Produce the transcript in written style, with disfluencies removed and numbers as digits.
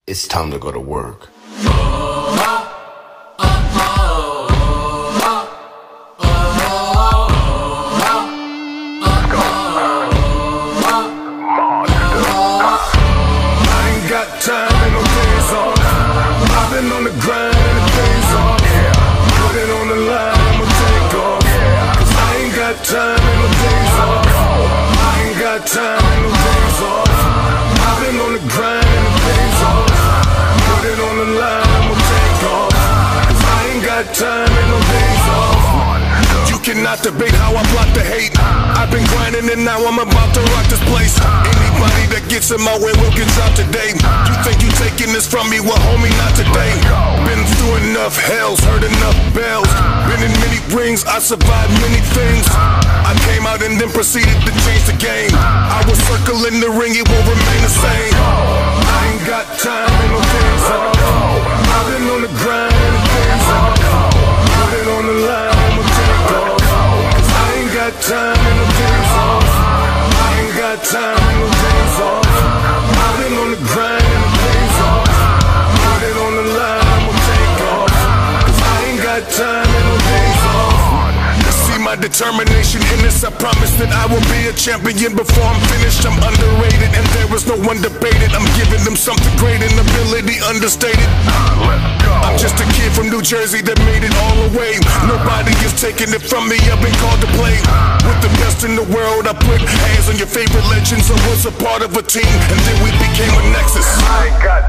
It's time to go to work. Time and no days off. I've been on the grind and the days off. Put it on the line, I'ma take off. Cause I ain't got time and no days off. I ain't got time and no days off. I've been on the grind and the days off. Put it on the line, I'ma take off. Cause I ain't got time and no days off. You cannot debate how I plot to hate. I've been grinding and now I'm about to rock this place. Anybody that gets in my way will get dropped today. You think you taking this from me? Well, homie, not today. Been through enough hells, heard enough bells. Been in many rings, I survived many things. I came out and then proceeded to change the game. I was circling the ring, it will remain the same. I ain't got time and no days off. I've been on the grind and the days off. Put it on the line, I'ma take off. Cause I ain't got time and no days off. I ain't got time and no days off. I've been on the grind and the days off. Put it on the line, I'ma take off. Cause I ain't got time and no days off. See my determination in this, I promise that I will be a champion before I'm finished. I'm underrated and there is no one debated. I'm giving them something great, an ability understated. I'm just a kid from New Jersey that made it all the way. Nobody is taking it from me, I've been called to play with the best in the world. I put hands on your favorite legends. I was a part of a team and then we became a nexus. I ain't got